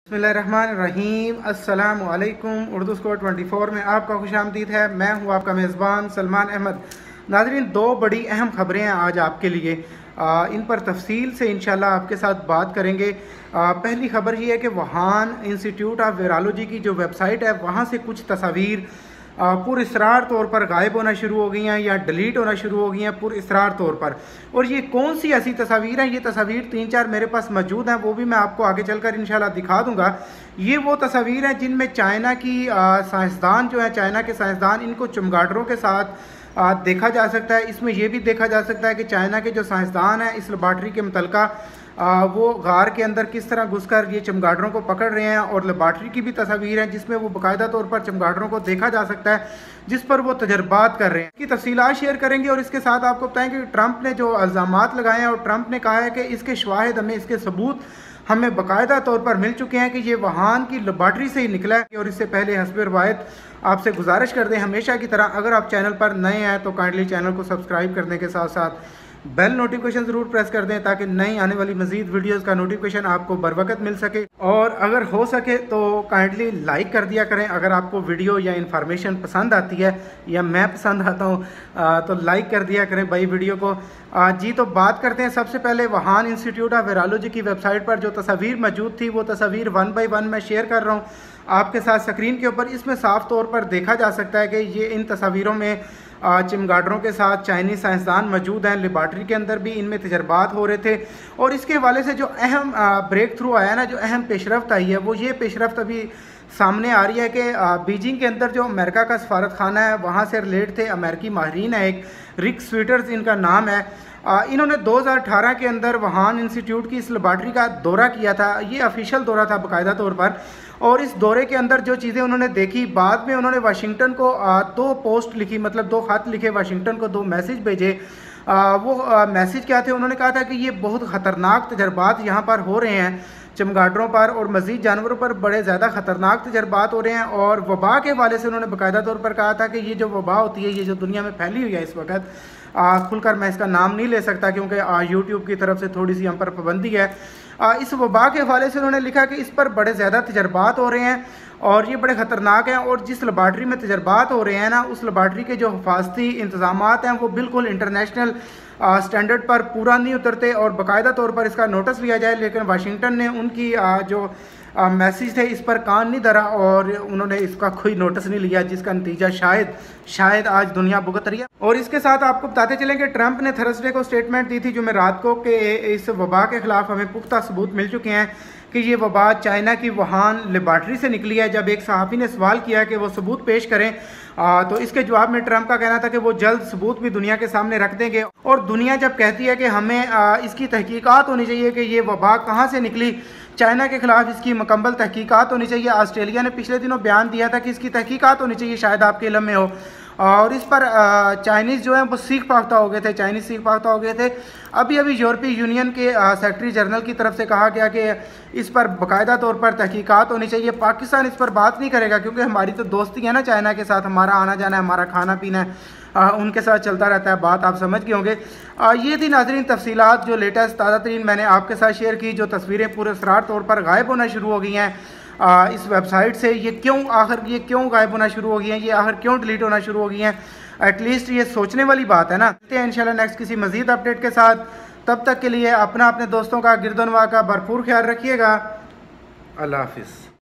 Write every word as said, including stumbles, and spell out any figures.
बिस्मिल्लाहिर्रहमानिर्रहीम। अस्सलामु अलैकुम। उर्दू स्कोर चौबीस में आपका खुशामदीद है। मैं हूँ आपका मेज़बान सलमान अहमद। नाज़रीन, दो बड़ी अहम ख़बरें हैं आज आपके लिए। आ, इन पर तफसील से इंशाल्लाह आपके साथ बात करेंगे। आ, पहली ख़बर ये है कि वुहान इंस्टीट्यूट ऑफ वायरोलॉजी की जो वेबसाइट है वहाँ से कुछ तस्वीर पुरअसरार तौर पर गायब होना शुरू हो गई हैं या डिलीट होना शुरू हो गई हैं पुरअसरार तौर पर। और ये कौन सी ऐसी तस्वीर हैं? ये तस्वीर तीन चार मेरे पास मौजूद हैं, वो भी मैं आपको आगे चलकर इंशाल्लाह दिखा दूंगा। ये वो तस्वीर हैं जिनमें चाइना की साइंसदान जो है, चाइना के साइंसदान, इनको चमगादड़ों के साथ आ, देखा जा सकता है। इसमें यह भी देखा जा सकता है कि चाइना के जो साइंसदान हैं इस लेबॉर्ट्री के मुतलका आ, वो गार के अंदर किस तरह घुसकर ये चमगादड़ों को पकड़ रहे हैं। और लेबॉर्ट्री की भी तस्वीर है जिसमें वो बाकायदा तौर पर चमगादड़ों को देखा जा सकता है, जिस पर वो तजर्बात कर रहे हैं। इसकी तफसीलात शेयर करेंगे और इसके साथ आपको बताएंगे कि ट्रंप ने जो इल्ज़ामात लगाए हैं और ट्रंप ने कहा है कि इसके शवाहिद हमें, इसके सबूत हमें बाकायदा तौर पर मिल चुके हैं कि ये वुहान की लेबॉर्ट्री से ही निकला है। और इससे पहले हस्ब रवायत आपसे गुजारिश कर दें, हमेशा की तरह अगर आप चैनल पर नए हैं तो काइंडली चैनल को सब्सक्राइब करने के साथ साथ बेल नोटिफिकेशन ज़रूर प्रेस कर दें ताकि नई आने वाली मजीद वीडियोस का नोटिफिकेशन आपको बर वक्त मिल सके। और अगर हो सके तो काइंडली लाइक कर दिया करें अगर आपको वीडियो या इन्फॉर्मेशन पसंद आती है या मैं पसंद आता हूँ तो लाइक कर दिया करें भाई वीडियो को। आ, जी तो बात करते हैं सबसे पहले वुहान इंस्टीट्यूट ऑफ वायरोलॉजी की वेबसाइट पर जो तस्वीर मौजूद थी वो तस्वीर वन बाई वन मैं शेयर कर रहा हूँ आपके साथ स्क्रीन के ऊपर। इसमें साफ तौर पर देखा जा सकता है कि ये इन तस्वीरों में चमगादड़ों के साथ चाइनीज़ साइंसदान मौजूद हैं। लेबॉर्ट्री के अंदर भी इनमें तजर्बात हो रहे थे। और इसके हवाले से जो अहम ब्रेक थ्रू आया ना, जो अहम पेशरफ्त आई है, वो ये पेशरफ्त अभी सामने आ रही है कि बीजिंग के अंदर जो अमेरिका का सफारत खाना है वहाँ से रिलेट थे अमेरिकी माहरीन है, एक रिक स्वीटर्स इनका नाम है। आ, इन्होंने दो हज़ार अठारह के अंदर वुहान इंस्टीट्यूट की इस लेबॉर्ट्री का दौरा किया था। ये ऑफिशियल दौरा था बाकायदा तौर पर। और इस दौरे के अंदर जो चीज़ें उन्होंने देखी, बाद में उन्होंने वाशिंगटन को आ, दो पोस्ट लिखी, मतलब दो खत लिखे वाशिंगटन को, दो मैसेज भेजे। आ, वो आ, मैसेज क्या थे? उन्होंने कहा था कि ये बहुत ख़तरनाक तजर्बात यहाँ पर हो रहे हैं चमगादड़ों पर और मज़ीद जानवरों पर बड़े ज़्यादा ख़तरनाक तजर्बात हो रहे हैं। और वबा के हवाले से उन्होंने बाकायदा तौर पर कहा था कि ये जो वबा होती है, ये जो दुनिया में फैली हुई है इस वक्त, खुलकर मैं इसका नाम नहीं ले सकता क्योंकि यूट्यूब की तरफ से थोड़ी सी हम पर पाबंदी है। आ, इस वबा के हवाले से उन्होंने लिखा कि इस पर बड़े ज़्यादा तजर्बात हो रहे हैं और ये बड़े ख़तरनाक हैं। और जिस लेबॉर्ट्री में तजर्बात हो रहे हैं ना, उस लेबॉर्ट्री के जो हिफाजती इंतज़ामात हैं वो बिल्कुल इंटरनेशनल स्टैंडर्ड पर पूरा नहीं उतरते और बाकायदा तौर पर इसका नोटिस लिया जाए। लेकिन वाशिंगटन ने उनकी आ, जो मैसेज थे इस पर कान नहीं धरा और उन्होंने इसका कोई नोटिस नहीं लिया, जिसका नतीजा शायद शायद आज दुनिया भुगत रही है। और इसके साथ आपको बताते चलें कि ट्रंप ने थर्सडे को स्टेटमेंट दी थी जुमेरात को कि इस वबा के खिलाफ हमें पुख्ता सबूत मिल चुके हैं कि ये वबा चाइना की वुहान लेबॉर्ट्री से निकली है। जब एक सहाफ़ी ने सवाल किया कि वो सबूत पेश करें आ, तो इसके जवाब में ट्रंप का कहना था कि वो जल्द सबूत भी दुनिया के सामने रख देंगे। और दुनिया जब कहती है कि हमें आ, इसकी तहकीकात होनी चाहिए कि ये वबा कहाँ से निकली, चाइना के खिलाफ इसकी मुकम्मल तहकीकात होनी चाहिए। ऑस्ट्रेलिया ने पिछले दिनों बयान दिया था कि इसकी तहकीकात होनी चाहिए, शायद आपके इल्म में हो। और इस पर चाइनीज़ जो है वो सीख पाख्ता हो गए थे, चाइनीज़ सीख पाख्ता हो गए थे। अभी अभी यूरोपीय यूनियन के सेक्रेटरी जनरल की तरफ से कहा गया कि इस पर बाकायदा तौर पर तहकीकात होनी चाहिए। पाकिस्तान इस पर बात नहीं करेगा क्योंकि हमारी तो दोस्ती है ना चाइना के साथ, हमारा आना जाना है, हमारा खाना पीना है, आ, उनके साथ चलता रहता है। बात आप समझ गए होंगे। आ, ये थी नाज़रीन तफसीलात जो लेटेस्ट ताज़ा तरीन मैंने आपके साथ शेयर की। जो तस्वीरें पुरअसरार तौर पर गायब होना शुरू हो गई हैं आ, इस वेबसाइट से, ये क्यों आखिर ये क्यों गायब होना शुरू हो गई हैं, ये आखिर क्यों डिलीट होना शुरू हो गई हैं, एटलीस्ट ये सोचने वाली बात है ना। मिलते हैं इंशाल्लाह नेक्स्ट किसी मजीद अपडेट के साथ। तब तक के लिए अपना, अपने दोस्तों का, गिरदोनवा का भरपूर ख्याल रखिएगा। अल्लाह हाफिज़।